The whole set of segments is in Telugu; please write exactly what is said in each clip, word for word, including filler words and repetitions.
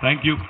Thank you.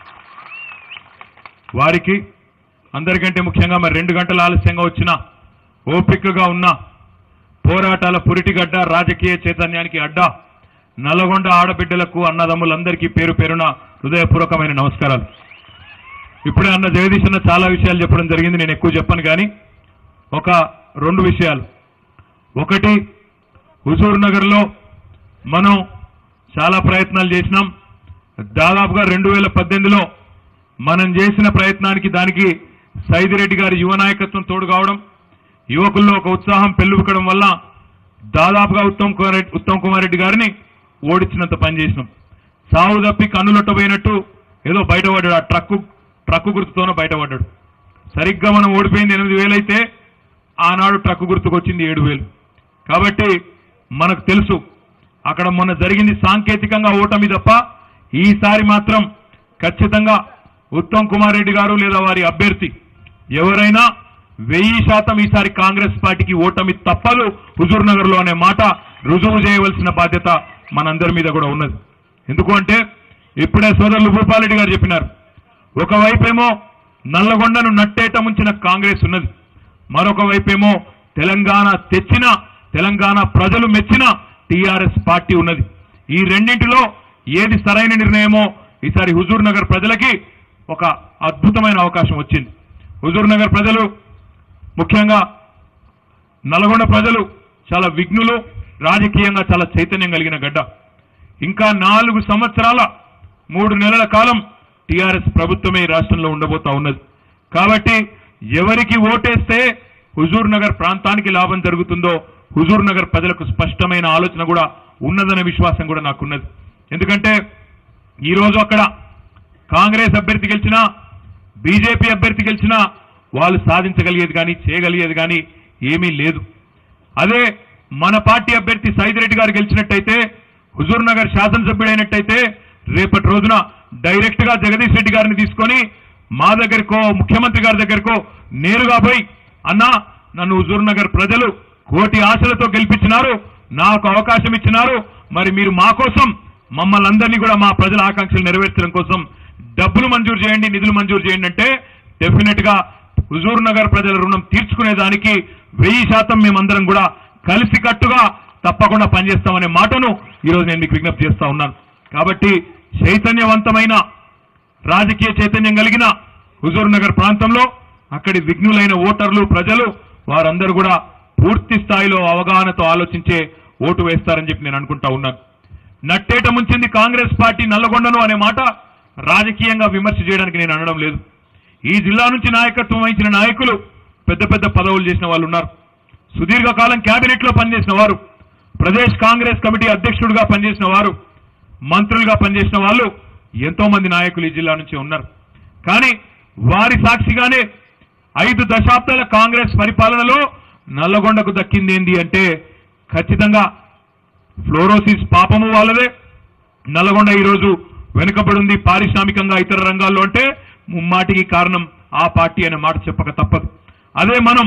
వారికి అందరికంటే ముఖ్యంగా మరి రెండు గంటల ఆలస్యంగా వచ్చిన ఓపికగా ఉన్న పోరాటాల పురిటిగడ్డ రాజకీయ చైతన్యానికి అడ్డ నల్లగొండ ఆడబిడ్డలకు అన్నదమ్ములందరికీ పేరు పేరున హృదయపూర్వకమైన నమస్కారాలు. ఇప్పుడే అన్న జగదీష్ అన్న చాలా విషయాలు చెప్పడం జరిగింది, నేను ఎక్కువ చెప్పను కానీ ఒక రెండు విషయాలు. ఒకటి, హుజూర్ నగర్లో మనం చాలా ప్రయత్నాలు చేసినాం. దాదాపుగా రెండు వేల పద్దెనిమిదిలో మనం చేసిన ప్రయత్నానికి దానికి సైదిరెడ్డి గారి యువ నాయకత్వం తోడు కావడం, యువకుల్లో ఒక ఉత్సాహం పెళ్ళుబుకడం వల్ల దాదాపుగా ఉత్తమ్ కుమార్ రెడ్డి ఉత్తమ్ కుమార్ రెడ్డి గారిని ఓడించినంత పనిచేసినాం. సాగు తప్పి కన్నులొట్టబోయినట్టు ఏదో బయటపడ్డాడు, ఆ ట్రక్కు ట్రక్కు గుర్తుతోనే బయటపడ్డాడు. సరిగ్గా మనం ఓడిపోయింది ఎనిమిది వేలు అయితే ఆనాడు ట్రక్కు గుర్తుకు వచ్చింది ఏడు వేలు. కాబట్టి మనకు తెలుసు అక్కడ మొన్న జరిగింది సాంకేతికంగా ఓటమి తప్ప ఈసారి మాత్రం ఖచ్చితంగా ఉత్తమ్ కుమార్ రెడ్డి గారు లేదా వారి అభ్యర్థి ఎవరైనా వెయ్యి శాతం ఈసారి కాంగ్రెస్ పార్టీకి ఓటమి తప్పదు హుజూర్ నగర్ లో అనే మాట రుజువు చేయవలసిన బాధ్యత మనందరి మీద కూడా ఉన్నది. ఎందుకు అంటే ఇప్పుడే సోదరులు భూపాలరెడ్డి గారు చెప్పినారు, ఒకవైపేమో నల్లగొండను నట్టేట ముంచిన కాంగ్రెస్ ఉన్నది, మరొక వైపేమో తెలంగాణ తెచ్చిన తెలంగాణ ప్రజలు మెచ్చిన టీఆర్ఎస్ పార్టీ ఉన్నది. ఈ రెండింటిలో ఏది సరైన నిర్ణయమో ఈసారి హుజూర్ నగర్ ప్రజలకి ఒక అద్భుతమైన అవకాశం వచ్చింది. హుజూర్ నగర్ ప్రజలు, ముఖ్యంగా నల్గొండ ప్రజలు చాలా విఘ్నులు, రాజకీయంగా చాలా చైతన్యం కలిగిన గడ్డ. ఇంకా నాలుగు సంవత్సరాల మూడు నెలల కాలం టీఆర్ఎస్ ప్రభుత్వమే రాష్ట్రంలో ఉండబోతా ఉన్నది. కాబట్టి ఎవరికి ఓటేస్తే హుజూర్ నగర్ ప్రాంతానికి లాభం జరుగుతుందో హుజూర్ నగర్ ప్రజలకు స్పష్టమైన ఆలోచన కూడా ఉన్నదనే విశ్వాసం కూడా నాకున్నది. ఎందుకంటే ఈరోజు అక్కడ కాంగ్రెస్ అభ్యర్థి గెలిచినా బీజేపీ అభ్యర్థి గెలిచినా వాళ్ళు సాధించగలిగేది కానీ చేయగలిగేది కానీ ఏమీ లేదు. అదే మన పార్టీ అభ్యర్థి సైదిరెడ్డి గారు గెలిచినట్టయితే, హుజూర్ నగర్ శాసనసభ్యుడైనట్టయితే రేపటి రోజున డైరెక్ట్ గా జగదీష్ రెడ్డి గారిని తీసుకొని మా దగ్గరకో ముఖ్యమంత్రి గారి దగ్గరకో నేరుగా పోయి, అన్నా నన్ను హుజూర్ నగర్ ప్రజలు కోటి ఆశలతో గెలిపించినారు, నాకు అవకాశం ఇచ్చినారు, మరి మీరు మా కోసం మమ్మల్ని అందరినీ కూడా మా ప్రజల ఆకాంక్షలు నెరవేర్చడం కోసం డబ్బులు మంజూరు చేయండి, నిధులు మంజూరు చేయండి అంటే డెఫినెట్ గా హుజూర్ నగర్ ప్రజల రుణం తీర్చుకునేదానికి వెయ్యి శాతం మేమందరం కూడా కలిసికట్టుగా తప్పకుండా పనిచేస్తామనే మాటను ఈరోజు నేను మీకు విజ్ఞప్తి చేస్తా ఉన్నాను. కాబట్టి చైతన్యవంతమైన రాజకీయ చైతన్యం కలిగిన హుజూర్ నగర్ ప్రాంతంలో అక్కడి విఘ్నులైన ఓటర్లు ప్రజలు వారందరూ కూడా పూర్తి స్థాయిలో అవగాహనతో ఆలోచించే ఓటు వేస్తారని చెప్పి నేను అనుకుంటా ఉన్నాను. నట్టేట ముంచింది కాంగ్రెస్ పార్టీ నల్లగొండను అనే మాట రాజకీయంగా విమర్శ చేయడానికి నేను అనడం లేదు. ఈ జిల్లా నుంచి నాయకత్వం వహించిన నాయకులు పెద్ద పెద్ద పదవులు చేసిన వాళ్ళు ఉన్నారు. సుదీర్ఘకాలం కేబినెట్ లో పనిచేసిన వారు, ప్రదేశ్ కాంగ్రెస్ కమిటీ అధ్యక్షుడిగా పనిచేసిన వారు, మంత్రులుగా పనిచేసిన వాళ్ళు ఎంతో మంది నాయకులు ఈ జిల్లా నుంచి ఉన్నారు. కానీ వారి సాక్షిగానే ఐదు దశాబ్దాల కాంగ్రెస్ పరిపాలనలో నల్లగొండకు దక్కింది ఏంది అంటే ఖచ్చితంగా ఫ్లోరోసిస్ పాపము వాళ్ళదే. నల్లగొండ ఈరోజు వెనుకబడి ఉంది పారిశ్రామికంగా ఇతర రంగాల్లో అంటే ముమ్మాటికి కారణం ఆ పార్టీ అనే మాట చెప్పక తప్పదు. అదే మనం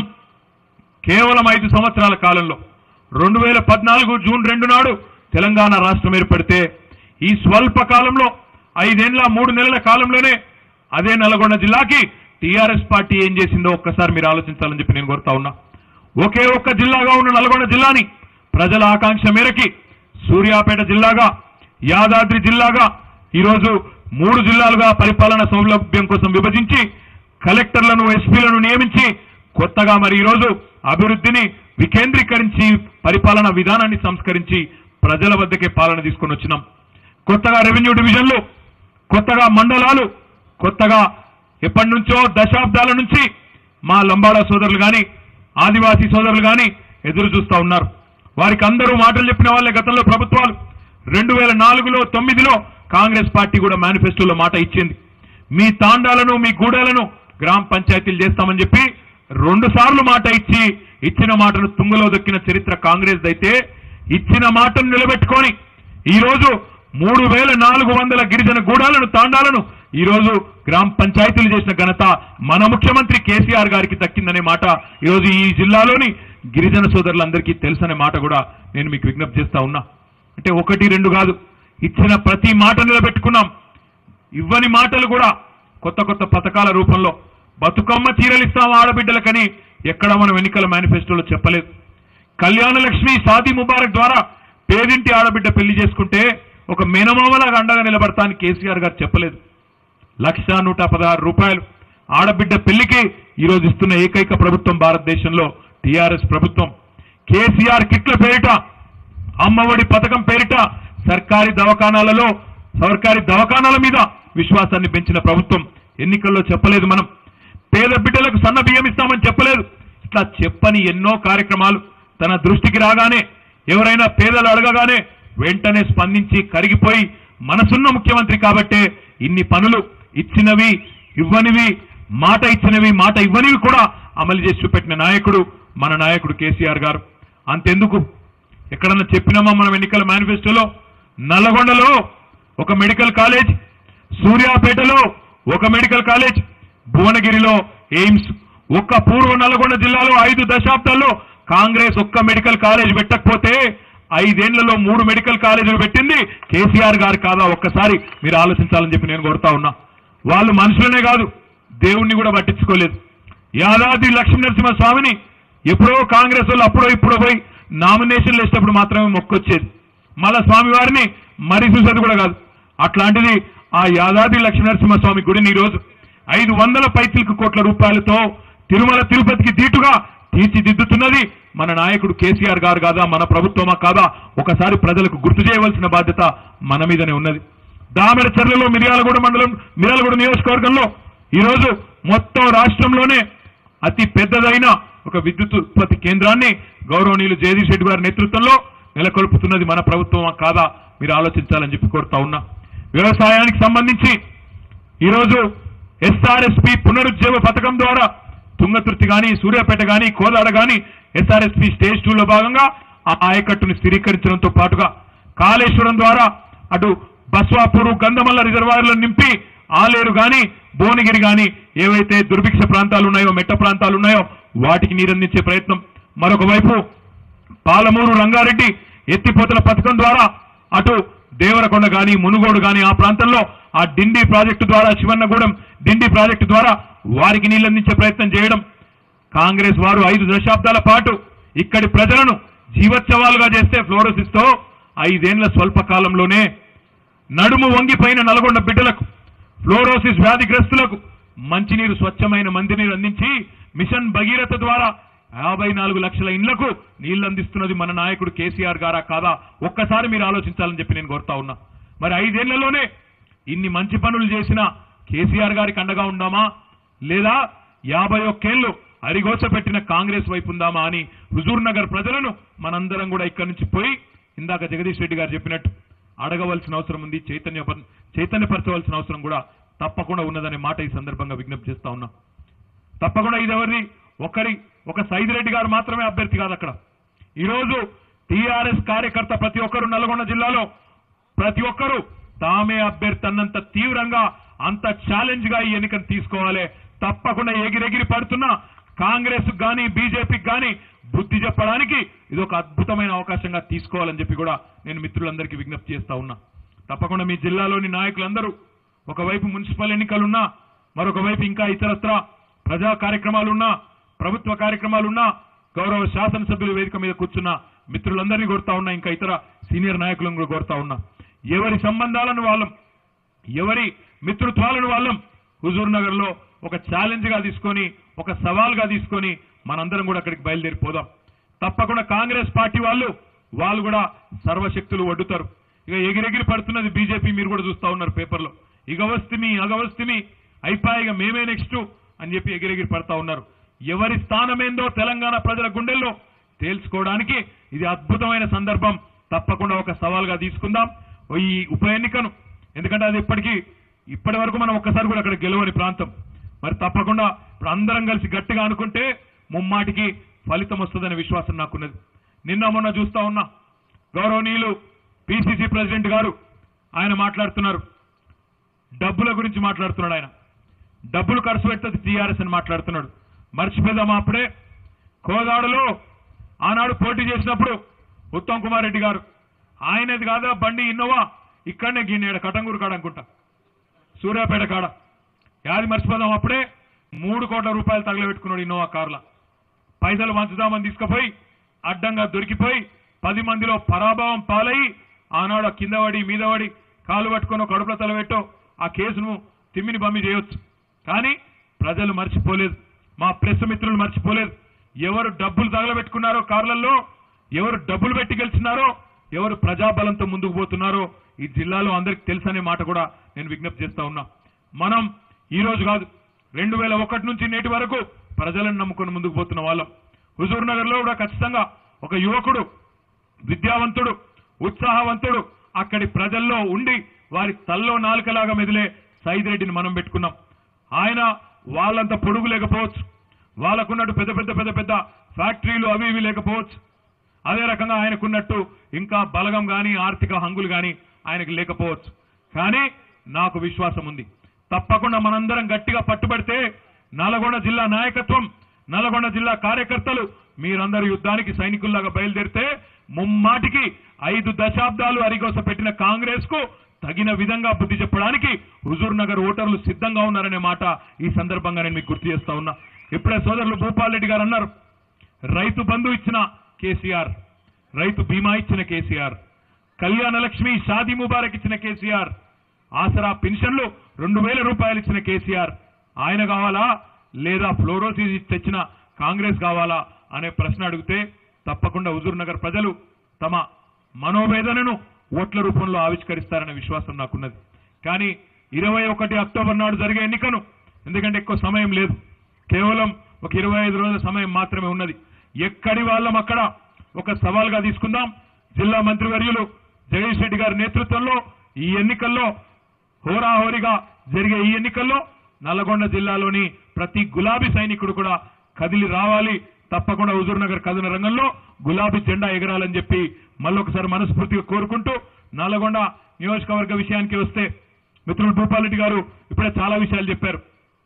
కేవలం ఐదు సంవత్సరాల కాలంలో రెండు వేల పద్నాలుగు జూన్ రెండు నాడు తెలంగాణ రాష్ట్రం ఏర్పడితే ఈ స్వల్ప కాలంలో ఐదేళ్ల మూడు నెలల కాలంలోనే అదే నల్లగొండ జిల్లాకి టీఆర్ఎస్ పార్టీ ఏం చేసిందో ఒక్కసారి మీరు ఆలోచించాలని చెప్పి నేను కోరుతా ఉన్నా. ఒకే ఒక్క జిల్లాగా ఉన్న నల్గొండ జిల్లాని ప్రజల ఆకాంక్ష మేరకి సూర్యాపేట జిల్లాగా, యాదాద్రి జిల్లాగా ఈరోజు మూడు జిల్లాలుగా పరిపాలన సౌలభ్యం కోసం విభజించి కలెక్టర్లను ఎస్పీలను నియమించి కొత్తగా మరి ఈరోజు అభివృద్ధిని వికేంద్రీకరించి పరిపాలన విధానాన్ని సంస్కరించి ప్రజల వద్దకే పాలన తీసుకొని వచ్చినాం. కొత్తగా రెవెన్యూ డివిజన్లు, కొత్తగా మండలాలు, కొత్తగా ఎప్పటి నుంచో దశాబ్దాల నుంచి మా లంబాడా సోదరులు కానీ ఆదివాసీ సోదరులు కానీ ఎదురు చూస్తా ఉన్నారు. వారికి అందరూ మాటలు చెప్పిన వాళ్ళే గతంలో ప్రభుత్వాలు. రెండు వేల నాలుగులో తొమ్మిదిలో కాంగ్రెస్ పార్టీ కూడా మేనిఫెస్టోలో మాట ఇచ్చింది, మీ తాండాలను మీ గూడాలను గ్రామ పంచాయతీలు చేస్తామని చెప్పి రెండు సార్లు మాట ఇచ్చి ఇచ్చిన మాటను తుంగలో దొక్కిన చరిత్ర కాంగ్రెస్ అయితే ఇచ్చిన మాటను నిలబెట్టుకొని ఈరోజు మూడు వేల నాలుగు వందల గిరిజన గూడాలను తాండాలను ఈరోజు గ్రామ పంచాయతీలు చేసిన ఘనత మన ముఖ్యమంత్రి కేసీఆర్ గారికి దక్కిందనే మాట ఈరోజు ఈ జిల్లాలోని గిరిజన సోదరులందరికీ తెలుసనే మాట కూడా నేను మీకు విజ్ఞప్తి చేస్తా ఉన్నా. అంటే ఒకటి రెండు కాదు, ఇచ్చిన ప్రతి మాట నిలబెట్టుకున్నాం. ఇవ్వని మాటలు కూడా కొత్త కొత్త పథకాల రూపంలో బతుకమ్మ చీరలిస్తాం ఆడబిడ్డలకని ఎక్కడ మనం ఎన్నికల మేనిఫెస్టోలో చెప్పలేదు. కళ్యాణ లక్ష్మి షాదీ ముబారక్ ద్వారా పేదింటి ఆడబిడ్డ పెళ్లి చేసుకుంటే ఒక మేనమామలాగా అండగా నిలబడతానికి కేసీఆర్ గారు చెప్పలేదు. లక్ష నూట పదహారు రూపాయలు ఆడబిడ్డ పెళ్లికి ఈరోజు ఇస్తున్న ఏకైక ప్రభుత్వం భారతదేశంలో టీఆర్ఎస్ ప్రభుత్వం. కేసీఆర్ కిట్ల పేరిట, అమ్మఒడి పథకం పేరిట సర్కారీ దవాఖానాలలో సర్కారీ దవాఖానాల మీద విశ్వాసాన్ని పెంచిన ప్రభుత్వం. ఎన్నికల్లో చెప్పలేదు మనం. పేద బిడ్డలకు సన్న బియ్యం ఇస్తామని చెప్పలేదు. ఇట్లా చెప్పని ఎన్నో కార్యక్రమాలు తన దృష్టికి రాగానే, ఎవరైనా పేదలు అడగగానే వెంటనే స్పందించి కరిగిపోయి మనసున్న ముఖ్యమంత్రి కాబట్టే ఇన్ని పనులు ఇచ్చినవి ఇవ్వనివి, మాట ఇచ్చినవి మాట ఇవ్వనివి కూడా అమలు చేసి చూపెట్టిన నాయకుడు మన నాయకుడు కేసీఆర్ గారు. అంతెందుకు, ఎక్కడన్నా చెప్పినామా మనం ఎన్నికల మేనిఫెస్టోలో? నల్లగొండలో ఒక మెడికల్ కాలేజ్, సూర్యాపేటలో ఒక మెడికల్ కాలేజ్, భువనగిరిలో ఎయిమ్స్. ఒక్క పూర్వ నల్లగొండ జిల్లాలో ఐదు దశాబ్దాల్లో కాంగ్రెస్ ఒక్క మెడికల్ కాలేజ్ పెట్టకపోతే ఐదేళ్లలో మూడు మెడికల్ కాలేజీలు పెట్టింది కేసీఆర్ గారు కాదా? ఒక్కసారి మీరు ఆలోచించాలని చెప్పి నేను కోరుతా ఉన్నా. వాళ్ళు మనుషులనే కాదు, దేవుణ్ణి కూడా పట్టించుకోలేదు. యాదాద్రి లక్ష్మీ నరసింహ స్వామిని ఎప్పుడో కాంగ్రెస్ వాళ్ళు అప్పుడో ఇప్పుడో పోయి నామినేషన్లు వేసేటప్పుడు మాత్రమే మొక్కొచ్చేది. మళ్ళా స్వామి వారిని మరీ చూసేది కూడా కాదు. అట్లాంటిది ఆ యాదాద్రి లక్ష్మీ నరసింహ స్వామి గుడిని ఈరోజు ఐదు వందల పైచిలకు కోట్ల రూపాయలతో తిరుమల తిరుపతికి దీటుగా తీర్చిదిద్దుతున్నది మన నాయకుడు కేసీఆర్ గారు కాదా? మన ప్రభుత్వమా కాదా? ఒకసారి ప్రజలకు గుర్తు చేయవలసిన బాధ్యత మన మీదనే ఉన్నది. దామెరచర్లలో మిర్యాలగూడ మండలం మిర్యాలగూడ నియోజకవర్గంలో ఈరోజు మొత్తం రాష్ట్రంలోనే అతి పెద్దదైన ఒక విద్యుత్ ఉత్పత్తి కేంద్రాన్ని గౌరవనీయులు జగదీష్ రెడ్డి గారి నేతృత్వంలో నెలకొల్పుతున్నది మన ప్రభుత్వమా కాదా? మీరు ఆలోచించాలని చెప్పి కోరుతా ఉన్నా. వ్యవసాయానికి సంబంధించి ఈరోజు ఎస్ఆర్ఎస్పి పునరుజ్జీవ పథకం ద్వారా తుంగతుర్తి గాని, సూర్యాపేట గాని, కోదాడ గాని ఎస్ఆర్ఎస్పి స్టేజ్ టూ లో భాగంగా ఆ ఆయకట్టును స్థిరీకరించడంతో పాటుగా కాళేశ్వరం ద్వారా అటు బస్వాపూరు గంధమల్ల రిజర్వాయర్లను నింపి ఆలేరు గాని, భువనగిరి గాని ఏవైతే దుర్భిక్ష ప్రాంతాలు ఉన్నాయో, మెట్ట ప్రాంతాలు ఉన్నాయో వాటికి నీరందించే ప్రయత్నం. మరొక వైపు పాలమూరు రంగారెడ్డి ఎత్తిపోతల పథకం ద్వారా అటు దేవరకొండ గాని, మునుగోడు గాని ఆ ప్రాంతంలో ఆ డిండి ప్రాజెక్టు ద్వారా, శివన్నగూడెం డిండి ప్రాజెక్టు ద్వారా వారికి నీళ్లందించే ప్రయత్నం చేయడం. కాంగ్రెస్ వారు ఐదు దశాబ్దాల పాటు ఇక్కడి ప్రజలను జీవోత్సవాలుగా చేస్తే ఫ్లోరోసిస్ తో ఐదేళ్ల స్వల్ప కాలంలోనే నడుము వంగిపోయిన నల్గొండ బిడ్డలకు, ఫ్లోరోసిస్ వ్యాధిగ్రస్తులకు మంచినీరు, స్వచ్ఛమైన మంచినీరు అందించి మిషన్ భగీరథ ద్వారా యాభై నాలుగు లక్షల ఇండ్లకు నీళ్లు అందిస్తున్నది మన నాయకుడు కేసీఆర్ గారా కాదా? ఒక్కసారి మీరు ఆలోచించాలని చెప్పి నేను కోరుతా ఉన్నా. మరి ఐదేళ్లలోనే ఇన్ని మంచి పనులు చేసిన కేసీఆర్ గారికి అండగా ఉందామా, లేదా యాభై ఒక్కేళ్లు అరిగోస పెట్టిన కాంగ్రెస్ వైపు ఉందామా అని హుజూర్ నగర్ ప్రజలను మనందరం కూడా ఇక్కడి నుంచి పోయి ఇందాక జగదీష్ రెడ్డి గారు చెప్పినట్టు అడగవలసిన అవసరం ఉంది, చైతన్య చైతన్యపరచవలసిన అవసరం కూడా తప్పకుండా ఉన్నదనే మాట ఈ సందర్భంగా విజ్ఞప్తి చేస్తా ఉన్నా. తప్పకుండా ఇది ఎవరిది? ఒకరి ఒక సైదిరెడ్డి గారు మాత్రమే అభ్యర్థి కాదు. అక్కడ ఈరోజు టీఆర్ఎస్ కార్యకర్త ప్రతి ఒక్కరు నల్గొండ జిల్లాలో ప్రతి ఒక్కరు తామే అభ్యర్థి అన్నంత తీవ్రంగా, అంత ఛాలెంజ్ గా ఈ ఎన్నికను తీసుకోవాలి. తప్పకుండా ఎగిరెగిరి పడుతున్న కాంగ్రెస్ గాని, బీజేపీకి గాని బుద్ధి చెప్పడానికి ఇది ఒక అద్భుతమైన అవకాశంగా తీసుకోవాలని చెప్పి కూడా నేను మిత్రులందరికీ విజ్ఞప్తి చేస్తా ఉన్నా. తప్పకుండా మీ జిల్లాలోని నాయకులందరూ ఒకవైపు మున్సిపల్ ఎన్నికలున్నా, మరొక వైపు ఇంకా ఇతరత్ర ప్రజా కార్యక్రమాలున్నా, ప్రభుత్వ కార్యక్రమాలున్నా, గౌరవ శాసనసభ్యుల వేదిక మీద కూర్చున్న మిత్రులందరినీ కోరుతా ఉన్నా, ఇంకా ఇతర సీనియర్ నాయకులను కూడా కోరుతా ఉన్నా. ఎవరి సంబంధాలను వాళ్ళం, ఎవరి మిత్రుత్వాలను వాళ్ళం హుజూర్ నగర్ లో ఒక ఛాలెంజ్ గా తీసుకొని, ఒక సవాల్ గా తీసుకొని మనందరం కూడా అక్కడికి బయలుదేరిపోదాం. తప్పకుండా కాంగ్రెస్ పార్టీ వాళ్ళు వాళ్ళు కూడా సర్వశక్తులు వడ్డుతారు. ఇక ఎగిరెగిరి పడుతున్నది బీజేపీ, మీరు కూడా చూస్తా ఉన్నారు పేపర్లో. ఇగవస్తిమి అగవస్తిమి అయిపోయిగా మేమే నెక్స్ట్ అని చెప్పి ఎగిరెగిరి పడతా ఉన్నారు. ఎవరి స్థానమేందో తెలంగాణ ప్రజల గుండెల్లో తేల్చుకోవడానికి ఇది అద్భుతమైన సందర్భం. తప్పకుండా ఒక సవాల్గా తీసుకుందాం ఈ ఉప ఎన్నికను. ఎందుకంటే అది ఇప్పటికీ ఇప్పటి వరకు మనం ఒక్కసారి కూడా అక్కడ గెలవని ప్రాంతం. మరి తప్పకుండా ఇప్పుడు అందరం కలిసి గట్టిగా అనుకుంటే ముమ్మాటికి ఫలితం వస్తుందనే విశ్వాసం నాకున్నది. నిన్న మొన్న చూస్తా ఉన్నా గౌరవనీయులు పిసిసి ప్రెసిడెంట్ గారు ఆయన మాట్లాడుతున్నారు, డబ్బుల గురించి మాట్లాడుతున్నాడు. ఆయన డబ్బులు ఖర్చు పెట్టదు టీఆర్ఎస్ అని మాట్లాడుతున్నాడు. మర్చిపోదామా? అప్పుడే కోదాడలో ఆనాడు పోటీ చేసినప్పుడు ఉత్తమ్ కుమార్ రెడ్డి గారు ఆయనది కాదా బండి ఇన్నోవా, ఇక్కడనే గిన్నెడ కటంగూరు కాడనుకుంటా సూర్యాపేట కాడ యాది మర్చిపోదాం అప్పుడే మూడు కోట్ల రూపాయలు తగలబెట్టుకున్నాడు ఇన్నోవా కార్ల పైసలు పంచుదామని తీసుకుపోయి అడ్డంగా దొరికిపోయి పది మందిలో పరాభవం పాలయ్యి ఆనాడు కింద పడి మీద పడి కాలు పట్టుకుని కడుపుల తలబెట్టో ఆ కేసును తిమ్మిని బమ్మి చేయొచ్చు కానీ ప్రజలు మర్చిపోలేదు మా ప్రెస్ మిత్రులు మర్చిపోలేదు ఎవరు డబ్బులు తగలబెట్టుకున్నారో కార్లలో ఎవరు డబ్బులు పెట్టి గెలిచినారో ఎవరు ప్రజాబలంతో ముందుకు పోతున్నారో ఈ జిల్లాలో అందరికీ తెలుసనే మాట కూడా నేను విజ్ఞప్తి చేస్తా ఉన్నా మనం ఈ రోజు కాదు రెండు వేల ఒకటి నుంచి నేటి వరకు ప్రజలను నమ్ముకొని ముందుకు పోతున్న వాళ్ళం హుజూర్ నగర్ లో కూడా ఖచ్చితంగా ఒక యువకుడు విద్యావంతుడు ఉత్సాహవంతుడు అక్కడి ప్రజల్లో ఉండి వారి తల్లో నాలుకలాగా మెదిలే సైద్ రెడ్డిని మనం పెట్టుకున్నాం ఆయన వాళ్ళంత పొడుగు లేకపోవచ్చు వాళ్ళకున్నట్టు పెద్ద పెద్ద పెద్ద పెద్ద ఫ్యాక్టరీలు అవి ఇవి లేకపోవచ్చు అదే రకంగా ఆయనకున్నట్టు ఇంకా బలగం గాని ఆర్థిక హంగులు గాని ఆయనకు లేకపోవచ్చు కానీ నాకు విశ్వాసం ఉంది తప్పకుండా మనందరం గట్టిగా పట్టుబడితే నల్గొండ జిల్లా నాయకత్వం నల్గొండ జిల్లా కార్యకర్తలు మీరందరూ యుద్ధానికి సైనికుల్లాగా బయలుదేరితే ముమ్మాటికి ఐదు దశాబ్దాలు అరిగోస పెట్టిన కాంగ్రెస్ కు తగిన విధంగా బుద్ధి చెప్పడానికి హుజూర్ నగర్ ఓటర్లు సిద్ధంగా ఉన్నారనే మాట ఈ సందర్భంగా నేను మీకు గుర్తు చేస్తా ఉన్నా ఇప్పుడే సోదరులు భూపాల్ రెడ్డి గారు అన్నారు రైతు బంధు ఇచ్చిన కేసీఆర్ రైతు బీమా ఇచ్చిన కేసీఆర్ కళ్యాణ లక్ష్మి షాదీ ముబారక్ ఇచ్చిన కేసీఆర్ ఆసరా పెన్షన్లు రెండు వేల రూపాయలు ఇచ్చిన కేసీఆర్ ఆయన కావాలా లేదా ఫ్లోరోసిస్ తెచ్చిన కాంగ్రెస్ కావాలా అనే ప్రశ్న అడిగితే తప్పకుండా హుజూర్ నగర్ ప్రజలు తమ మనోవేదనను ఓట్ల రూపంలో ఆవిష్కరిస్తారనే విశ్వాసం నాకున్నది కానీ ఇరవై ఒకటి అక్టోబర్ నాడు జరిగే ఎన్నికను ఎందుకంటే ఎక్కువ సమయం లేదు కేవలం ఒక ఇరవై ఐదు రోజుల సమయం మాత్రమే ఉన్నది ఎక్కడి వాళ్ళం అక్కడ ఒక సవాల్గా తీసుకుందాం జిల్లా మంత్రివర్యులు జగదీష్ రెడ్డి గారి నేతృత్వంలో ఈ ఎన్నికల్లో హోరాహోరీగా జరిగే ఈ ఎన్నికల్లో నల్గొండ జిల్లాలోని ప్రతి గులాబీ సైనికుడు కూడా కదిలి రావాలి తప్పకుండా హుజూర్ నగర్ కథన రంగంలో గులాబీ జెండా ఎగరాలని చెప్పి మళ్ళొకసారి మనస్ఫూర్తిగా కోరుకుంటూ నల్గొండ నియోజకవర్గ విషయానికి వస్తే మిత్రులు భూపాల్ రెడ్డి గారు ఇప్పుడే చాలా విషయాలు చెప్పారు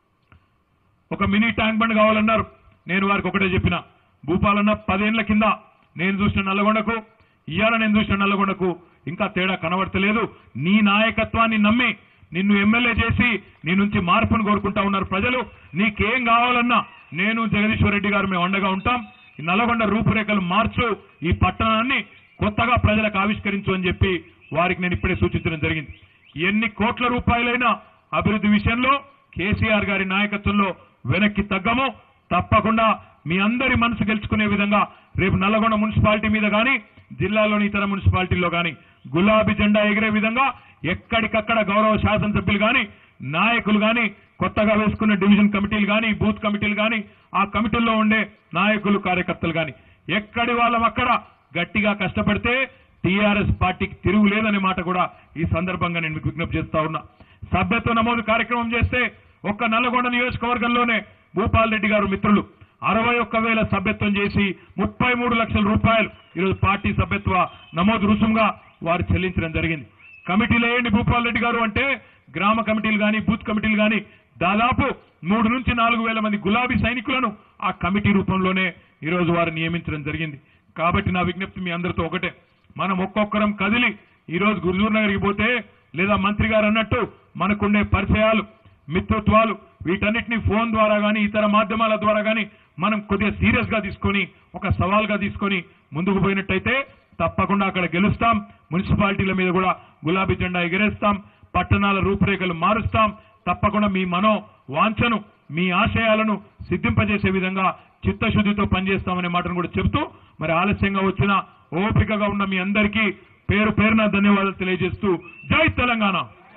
ఒక మినీ ట్యాంక్ బండ్ కావాలన్నారు నేను వారికి ఒకటే చెప్పిన భూపాలన్న పదేళ్ల కింద నేను చూసిన నల్గొండకు ఇవాళ నేను చూసిన నల్గొండకు ఇంకా తేడా కనబడతలేదు నీ నాయకత్వాన్ని నమ్మి నిన్ను ఎమ్మెల్యే చేసి నీ నుంచి మార్పును కోరుకుంటా ఉన్నారు ప్రజలు నీకేం కావాలన్నా నేను జగదీశ్వర్ రెడ్డి గారు మేము అండగా ఉంటాం ఈ నల్గొండ రూపురేఖలు మార్చు ఈ పట్టణాన్ని కొత్తగా ప్రజలకు ఆవిష్కరించు అని చెప్పి వారికి నేను ఇప్పుడే సూచించడం జరిగింది ఎన్ని కోట్ల రూపాయలైన అభివృద్ధి విషయంలో కేసీఆర్ గారి నాయకత్వంలో వెనక్కి తగ్గము తప్పకుండా మీ అందరి మనసు గెలుచుకునే విధంగా రేపు నల్గొండ మున్సిపాలిటీ మీద కానీ జిల్లాలోని ఇతర మున్సిపాలిటీల్లో కానీ గులాబీ జెండా ఎగిరే విధంగా ఎక్కడికక్కడ గౌరవ శాసనసభ్యులు కానీ నాయకులు కానీ కొత్తగా వేసుకున్న డివిజన్ కమిటీలు కానీ బూత్ కమిటీలు కానీ ఆ కమిటీల్లో ఉండే నాయకులు కార్యకర్తలు కానీ ఎక్కడి వాళ్ళం అక్కడ గట్టిగా కష్టపడితే టీఆర్ఎస్ పార్టీకి తిరుగులేదనే మాట కూడా ఈ సందర్భంగా నేను మీకు విజ్ఞప్తి చేస్తా ఉన్నా సభ్యత్వ నమోదు కార్యక్రమం చేస్తే ఒక్క నల్గొండ నియోజకవర్గంలోనే భూపాల్ రెడ్డి గారు మిత్రులు అరవై ఒక్క వేల సభ్యత్వం చేసి ముప్పై మూడు లక్షల రూపాయలు ఈరోజు పార్టీ సభ్యత్వ నమోదు రుసుముగా వారు చెల్లించడం జరిగింది కమిటీలు వేయండి భూపాల్ రెడ్డి గారు అంటే గ్రామ కమిటీలు కానీ బూత్ కమిటీలు కానీ దాదాపు మూడు నుంచి నాలుగు వేల మంది గులాబీ సైనికులను ఆ కమిటీ రూపంలోనే ఈరోజు వారు నియమించడం జరిగింది కాబట్టి నా విజ్ఞప్తి మీ అందరితో ఒకటే మనం ఒక్కొక్కరం కదిలి ఈరోజు హుజూర్ నగర్కి పోతే లేదా మంత్రి గారు అన్నట్టు మనకుండే పరిచయాలు మిత్రత్వాలు వీటన్నిటిని ఫోన్ ద్వారా కానీ ఇతర మాధ్యమాల ద్వారా కానీ మనం కొద్దిగా సీరియస్ గా తీసుకొని ఒక సవాల్గా తీసుకొని ముందుకు పోయినట్టయితే తప్పకుండా అక్కడ గెలుస్తాం మున్సిపాలిటీల మీద కూడా గులాబీ జెండా ఎగరేస్తాం పట్టణాల రూపురేఖలు మారుస్తాం తప్పకుండా మీ మనో వాంఛను మీ ఆశయాలను సిద్ధింపజేసే విధంగా చిత్తశుద్ధితో పనిచేస్తామనే మాటను కూడా చెబుతూ మరి ఆలస్యంగా వచ్చిన ఓపికగా ఉన్న మీ అందరికీ పేరు పేరున ధన్యవాదాలు తెలియజేస్తూ జై తెలంగాణ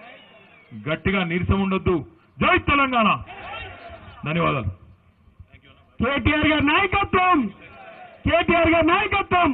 గట్టిగా నీరసం ఉండొద్దు జై తెలంగాణ ధన్యవాదాలు కేటీఆర్ గారి నాయకత్వం కేటీఆర్ గారి నాయకత్వం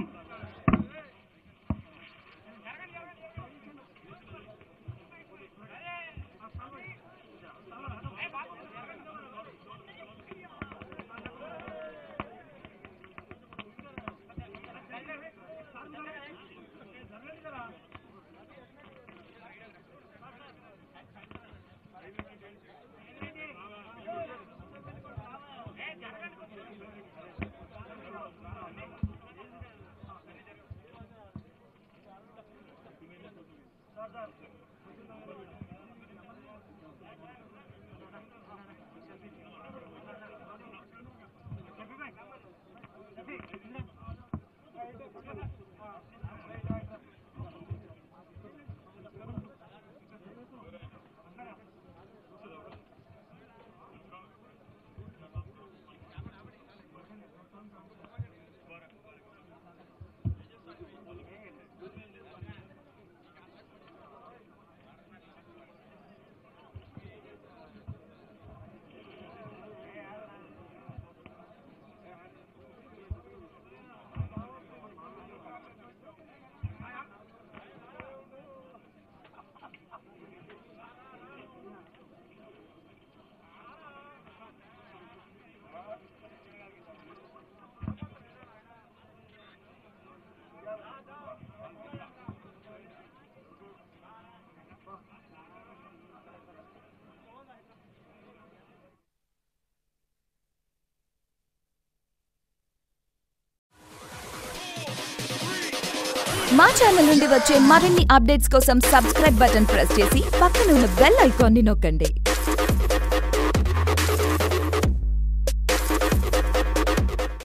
మా ఛానల్ నుండి వచ్చే మరిన్ని అప్డేట్స్ కోసం సబ్స్క్రైబ్ బటన్ ప్రెస్ చేసి పక్కన ఉన్న బెల్ ఐకాన్ని నొక్కండి.